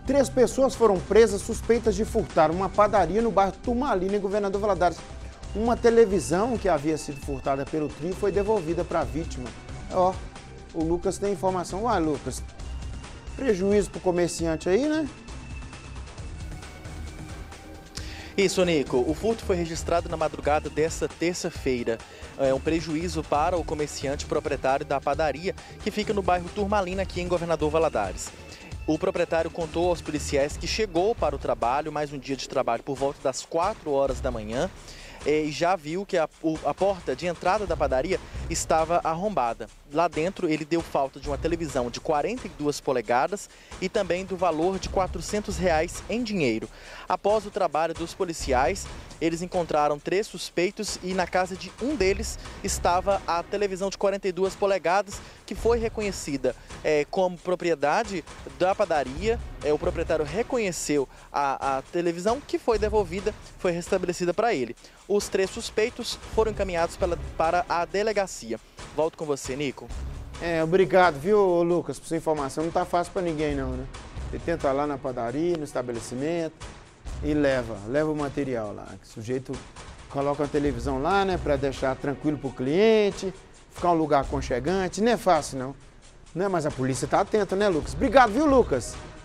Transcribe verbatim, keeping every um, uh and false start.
Três pessoas foram presas suspeitas de furtar uma padaria no bairro Turmalina, em Governador Valadares. Uma televisão que havia sido furtada pelo trio foi devolvida para a vítima. Ó, o Lucas tem informação. Uai, Lucas, prejuízo para o comerciante aí, né? Isso, Nico. O furto foi registrado na madrugada desta terça-feira. É um prejuízo para o comerciante proprietário da padaria, que fica no bairro Turmalina, aqui em Governador Valadares. O proprietário contou aos policiais que chegou para o trabalho, mais um dia de trabalho, por volta das quatro horas da manhã, e já viu que a, a porta de entrada da padaria estava arrombada. Lá dentro ele deu falta de uma televisão de quarenta e duas polegadas e também do valor de quatrocentos reais em dinheiro. Após o trabalho dos policiais, eles encontraram três suspeitos e na casa de um deles estava a televisão de quarenta e duas polegadas, que foi reconhecida é, como propriedade da padaria. É, o proprietário reconheceu a, a televisão, que foi devolvida, foi restabelecida para ele. Os três suspeitos foram encaminhados pela, para a delegacia. Volto com você, Nico. É, obrigado, viu, Lucas, por sua informação. Não tá fácil para ninguém, não, né? Você tenta lá na padaria, no estabelecimento e leva, leva o material lá. O sujeito coloca a televisão lá, né, para deixar tranquilo pro cliente, ficar um lugar aconchegante. Não é fácil, não. Né? Mas a polícia tá atenta, né, Lucas? Obrigado, viu, Lucas?